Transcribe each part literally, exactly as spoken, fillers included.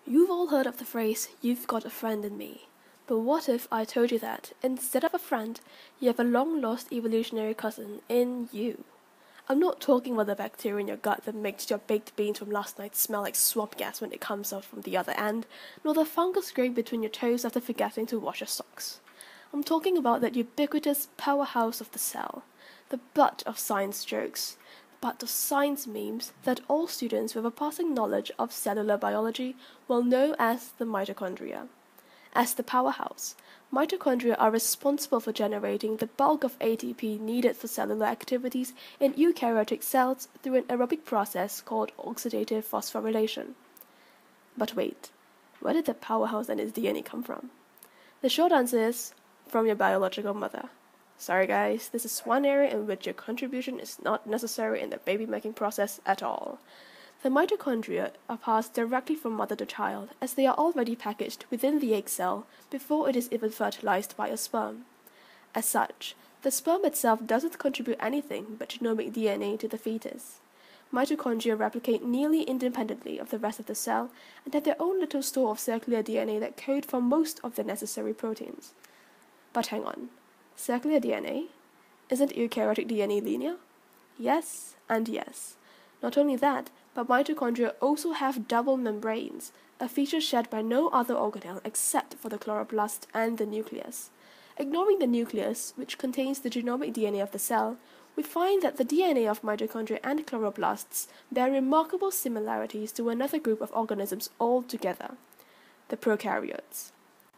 You've all heard of the phrase, "you've got a friend in me." But what if I told you that, instead of a friend, you have a long-lost evolutionary cousin in you? I'm not talking about the bacteria in your gut that makes your baked beans from last night smell like swamp gas when it comes out from the other end, nor the fungus growing between your toes after forgetting to wash your socks. I'm talking about that ubiquitous powerhouse of the cell, the butt of science jokes, but of science memes that all students with a passing knowledge of cellular biology will know as the mitochondria. As the powerhouse, mitochondria are responsible for generating the bulk of A T P needed for cellular activities in eukaryotic cells through an aerobic process called oxidative phosphorylation. But wait, where did the powerhouse and its D N A come from? The short answer is, from your biological mother. Sorry guys, this is one area in which your contribution is not necessary in the baby-making process at all. The mitochondria are passed directly from mother to child, as they are already packaged within the egg cell before it is even fertilized by a sperm. As such, the sperm itself doesn't contribute anything but genomic D N A to the fetus. Mitochondria replicate nearly independently of the rest of the cell and have their own little store of circular D N A that code for most of the necessary proteins. But hang on. Circular D N A? Isn't eukaryotic D N A linear? Yes, and yes. Not only that, but mitochondria also have double membranes, a feature shared by no other organelle except for the chloroplast and the nucleus. Ignoring the nucleus, which contains the genomic D N A of the cell, we find that the D N A of mitochondria and chloroplasts bear remarkable similarities to another group of organisms altogether, the prokaryotes.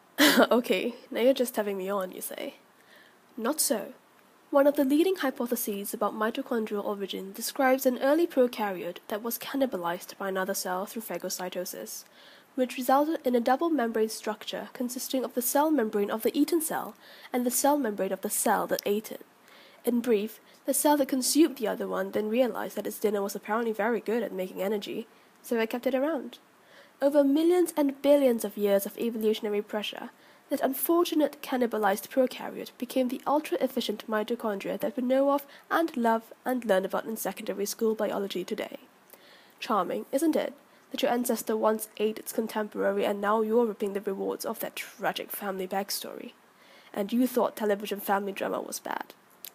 Okay, now you're just having me on, you say. Not so. One of the leading hypotheses about mitochondrial origin describes an early prokaryote that was cannibalized by another cell through phagocytosis, which resulted in a double membrane structure consisting of the cell membrane of the eaten cell and the cell membrane of the cell that ate it. In brief, the cell that consumed the other one then realized that its dinner was apparently very good at making energy, so it kept it around. Over millions and billions of years of evolutionary pressure, that unfortunate cannibalized prokaryote became the ultra-efficient mitochondria that we know of and love and learn about in secondary school biology today. Charming, isn't it, that your ancestor once ate its contemporary and now you're reaping the rewards of that tragic family backstory? And you thought television family drama was bad.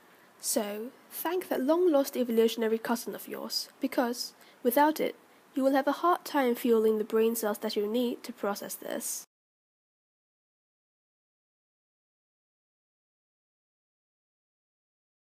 So, thank that long-lost evolutionary cousin of yours, because, without it, you will have a hard time fueling the brain cells that you need to process this.